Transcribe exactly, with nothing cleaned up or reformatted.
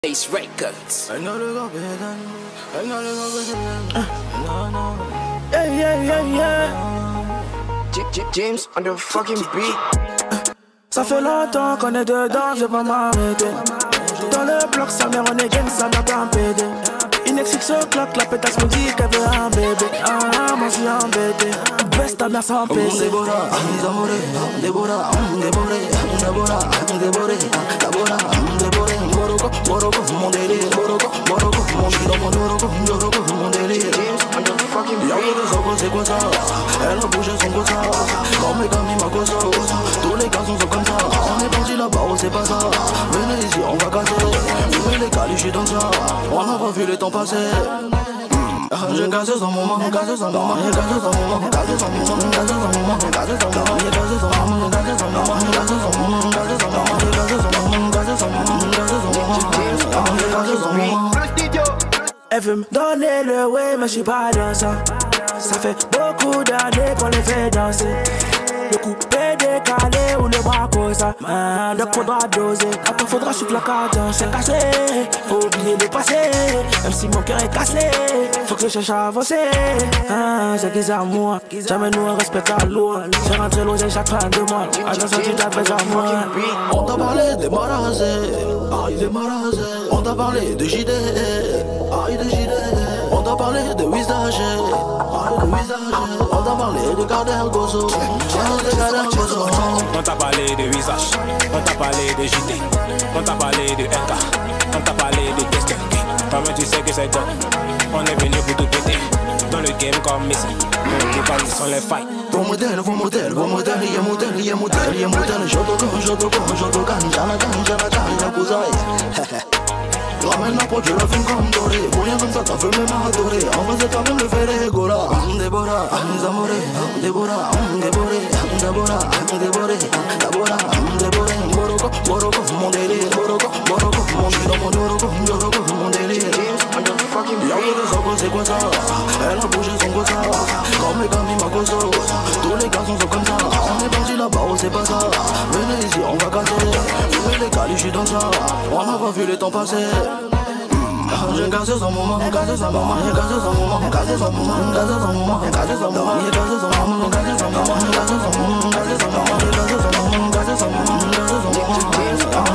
Ace Records. I know they gon' be done. I know they gon' be done. No, no. Yeah, yeah, yeah, yeah. J J James on the fucking beat. Ça fait longtemps qu'on est dedans, je vais pas m'arrêter. Dans le bloc, sa mère on est gang, ça n'a pas pédé. Une ex se claque, la pétasse me dit qu'elle veut un bébé. Ah, moi je suis embêté. Baisse ta mère sans péter. Déborah, Déborah, Déborah, Déborah, Déborah, Déborah, Déborah, Morocco, Morocco, mon délire, Morocco, Morocco, mon chilo, mon Morocco, Morocco, mon délire. James on the fucking beat. Y'a que des ongles, c'est quoi ça? Elle a bougé son goût ça. Comme les camis, ma cosa. Tous les garçons sont comme ça. On est parti là-bas, oh c'est pas ça. Venez ici, on va casser. Fumez les calis, j'suis dans ça. On n'a pas vu le temps passer. J'ai cassé son moment, cassé son moment, j'ai cassé son moment, cassé son moment, cassé son moment, cassé son moment, j'ai cassé son moment, j'ai cassé son moment, j'ai cassé son moment, cassé son moment, j'ai cassé son moment, cassé son moment, j'ai cassé son moment. Elle veut me donner le way, mais je suis pas dansant. Ça fait beaucoup d'années qu'on les fait danser. Le coupé décalé ou le bras ça. Man, donc faudra doser. Après faudra suivre la cadence. C'est cassé, faut oublier le passé. Même si mon cœur est cassé, faut que je cherche à avancer. Ah, c'est qu'ils à moi. Jamais nous on respecte la loi. J'ai rentré l'oseille chaque fin de mois. Attention, tu t'appelles à moi. On t'a parlé des marasés, aïe des marasés. On t'a parlé de J D, aïe de J D. On t'a parlé de visage, aïe de visage. On t'a parlé de Gardel Gozo, de Gardel Gozo. On t'a parlé de visage, on t'a parlé de J D, on t'a parlé de R K, on t'a parlé de Tester. Toi-même tu sais que c'est God, on est venu pour tout péter. Dans le game comme Messi, on est pas sans les fights. Vos modèles, vos modèles, vos modèles, y'a modèle, y'a modèle, y'a modèle. J'autogan, j'autogan, j'autogan, j'anagan, j'anagan, y'a cousaille. Ramène la pote, je la fume comme doré. Pour rien comme ça, t'as fait même adoré. En vrai, c'est toi-même le fait les golas. Déborah, Zamoré, Déborah, Déboré, Déborah, Déboré, Déborah, Déboré, Morocco, Morocco, mon délire, Morocco, Morocco, mon chilo, mon Morocco, Morocco, mon délire. James on the fucking Y'a que beat. des ongles, c'est quoi ça? Elle a bougé son goût ça. Comme les camis, ma cosa. Tous les garçons sont comme ça. On est parti là-bas, oh c'est pas ça. Venez ici, on va casser. Fumez les calis, j'suis dans ça. On n'a pas vu le temps passer. J'ai cassé son moment, cassé son moment, j'ai cassé son moment, cassé son moment, cassé son moment, cassé son moment, j'ai cassé son moment, cassé son moment, j'ai cassé son moment, cassé son moment, j'ai cassé son moment, cassé son moment, cassé son moment, cassé son moment.